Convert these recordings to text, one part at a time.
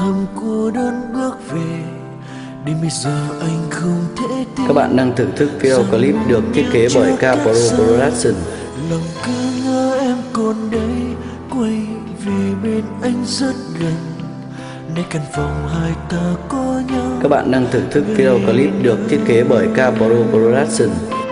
thầm cô đơn bước về, đến bây giờ anh không thể tin. Các bạn đang thưởng thức video clip được thiết kế bởi Capro Production. Lòng cứ ngỡ em còn đây, quay về bên anh rất gần, nơi căn phòng hai ta có nhau. Các bạn đang thưởng thức video clip được thiết kế bởi Capro Production.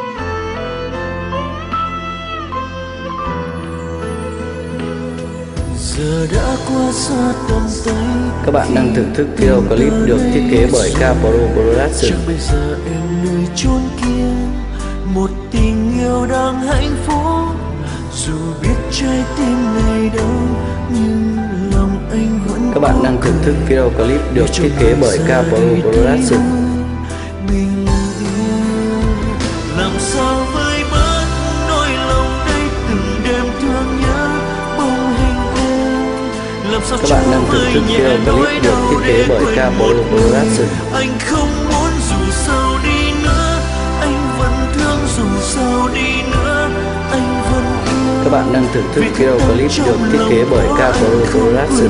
Giờ đã qua xa tầm tay. Các bạn đang thưởng thức video clip được thiết kế bởi Capro Production. Chắc bây giờ em nơi chốn kia, một tình yêu đang hạnh phúc. Dù biết trái tim này đâu, nhưng lòng anh vẫn. Các bạn đang thưởng thức video clip được thiết kế bởi Capro Production. Mình yêu làm sao vơi bớt nỗi lòng đây, từng đêm thương nhớ bóng hình em. Làm sao các bạn đang thưởng thức video clip được thiết kế bởi Capro Production. Anh không muốn dù sao đi nữa, anh vẫn thương dù sao đi nữa, anh vẫn yêu. Các bạn đang thưởng thức video clip được thiết kế bởi Capro Production.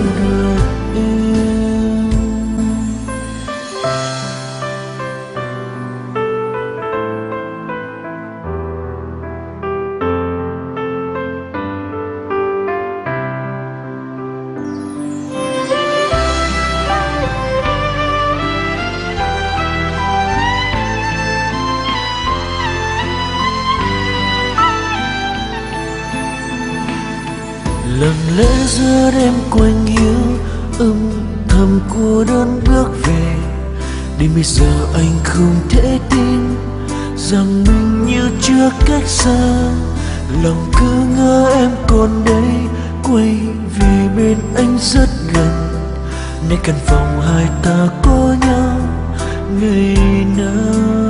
Lặng lẽ giữa đêm quanh hiu, âm thầm cô đơn bước về, đến bây giờ anh không thể tin rằng mình như chưa cách xa. Lòng cứ ngỡ em còn đây, quay về bên anh rất gần, nơi căn phòng hai ta có nhau ngày nào.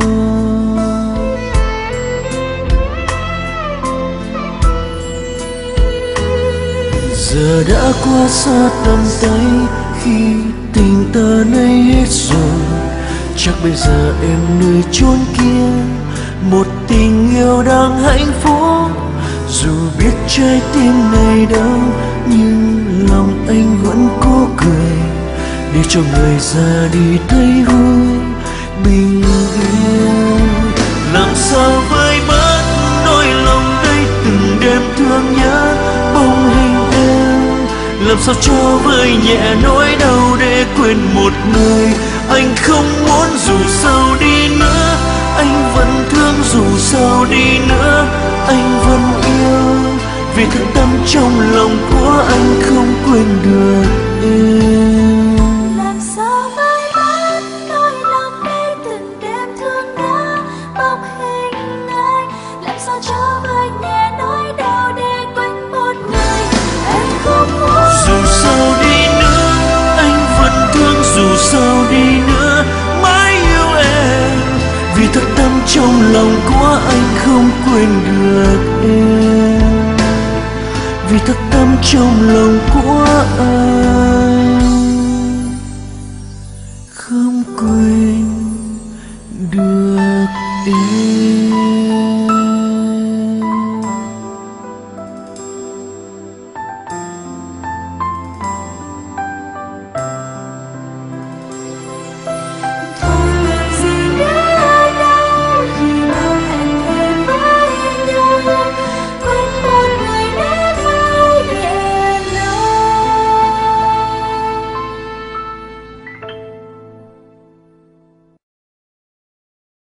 Giờ đã qua xa tầm tay, khi tình ta nay hết rồi. Chắc bây giờ em nơi chốn kia, một tình yêu đang hạnh phúc. Dù biết trái tim này đâu, nhưng lòng anh vẫn cố cười, để cho người ra đi thấy vui bình yên. Làm sao vơi bớt nỗi lòng đây, từng đêm thương nhớ bóng hình. Làm sao cho vơi nhẹ nỗi đau để quên một người anh không muốn. Dù sao đi nữa, anh vẫn thương, dù sao đi nữa, anh vẫn yêu. Vì thực tâm trong lòng của anh không quên được em. Làm sao vơi bớt nỗi lòng đây, từng đêm thương nhớ bóng hình anh. Làm sao cho vơi nhẹ nỗi đau để quên một người anh không muốn. Dù sao đi nữa, anh vẫn thương, dù sao đi nữa, mãi yêu em. Vì thật tâm trong lòng của anh không quên được em. Vì thật tâm trong lòng của anh.